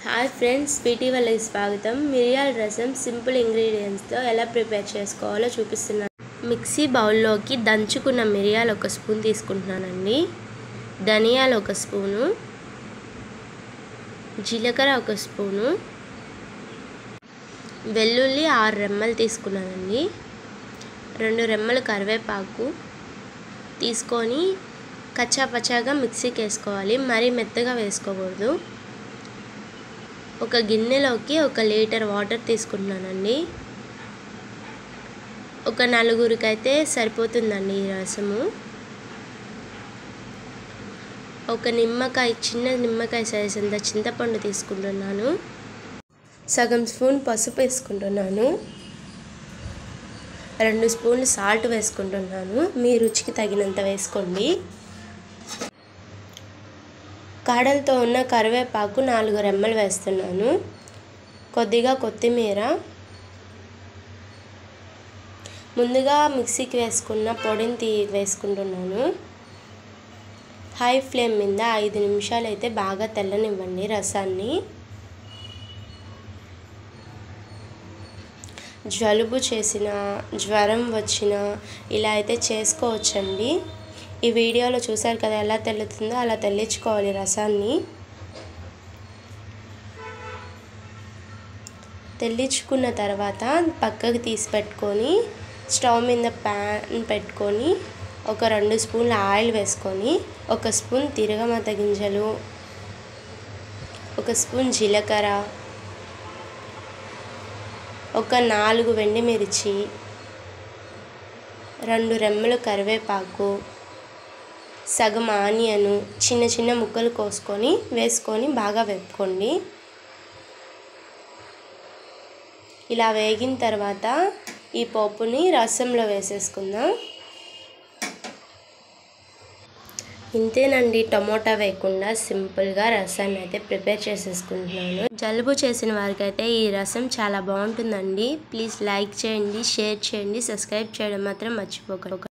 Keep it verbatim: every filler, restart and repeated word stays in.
Hi friends, Sweety వాళ్ళకి స్వాగతం. మిరియాల రసం సింపుల్ ఇంగ్రీడియంట్స్తో ఎలా ప్రిపేర్ చేసుకోవాలో చూపిస్తున్నాను. మిక్సీ బౌల్లోకి దంచుకున్న మిరియాలు ఒక స్పూన్ తీసుకుంటున్నానండి. ధనియాలు ఒక స్పూను, జీలకర్ర ఒక స్పూను, వెల్లుల్లి ఆరు రెమ్మలు తీసుకున్నానండి. రెండు రెమ్మలు కరివేపాకు తీసుకొని కచ్చాపచ్చాగా మిక్సీకి వేసుకోవాలి, మరీ మెత్తగా వేసుకోకూడదు. ఒక గిన్నెలోకి ఒక లీటర్ వాటర్ తీసుకుంటున్నానండి. ఒక నలుగురికి అయితే సరిపోతుందండి ఈ రసము. ఒక నిమ్మకాయ, చిన్న నిమ్మకాయ సైజ్ అంత చింతపండు తీసుకుంటున్నాను. సగం స్పూన్ పసుపు వేసుకుంటున్నాను. రెండు స్పూన్లు సాల్ట్ వేసుకుంటున్నాను. మీ రుచికి తగినంత వేసుకోండి. కాడలతో ఉన్న కరివేపాకు నాలుగు రెమ్మలు వేస్తున్నాను. కొద్దిగా కొత్తిమీర, ముందుగా మిక్సీకి వేసుకున్న పొడిని తీ వేసుకుంటున్నాను. హై ఫ్లేమ్ మీద ఐదు నిమిషాలు అయితే బాగా తెల్లనివ్వండి రసాన్ని. జలుబు చేసిన, జ్వరం వచ్చిన ఇలా అయితే చేసుకోవచ్చండి. ఈ వీడియోలో చూసారు కదా ఎలా తెల్లుతుందో అలా తెల్లించుకోవాలి రసాన్ని. తెల్లించుకున్న తర్వాత పక్కకు తీసి పెట్టుకొని స్టవ్ మీద ప్యాన్ పెట్టుకొని ఒక రెండు స్పూన్ల ఆయిల్ వేసుకొని ఒక స్పూన్ తిరగమాత గింజలు, ఒక స్పూన్ జీలకర్ర, ఒక నాలుగు వెండిమిర్చి, రెండు రెమ్మలు కరివేపాకు, సగం ఆనియను చిన్న చిన్న ముక్కలు కోసుకొని వేసుకొని బాగా వేపుకోండి. ఇలా వేగిన తర్వాత ఈ పోపుని రసంలో వేసేసుకుందాం. ఇంతేనండి, టమోటా వేయకుండా సింపుల్గా రసాన్ని అయితే ప్రిపేర్ చేసేసుకుంటున్నాను. జలుబు చేసిన వారికి అయితే ఈ రసం చాలా బాగుంటుందండి. ప్లీజ్ లైక్ చేయండి, షేర్ చేయండి, సబ్స్క్రైబ్ చేయడం మాత్రం మర్చిపోకండి.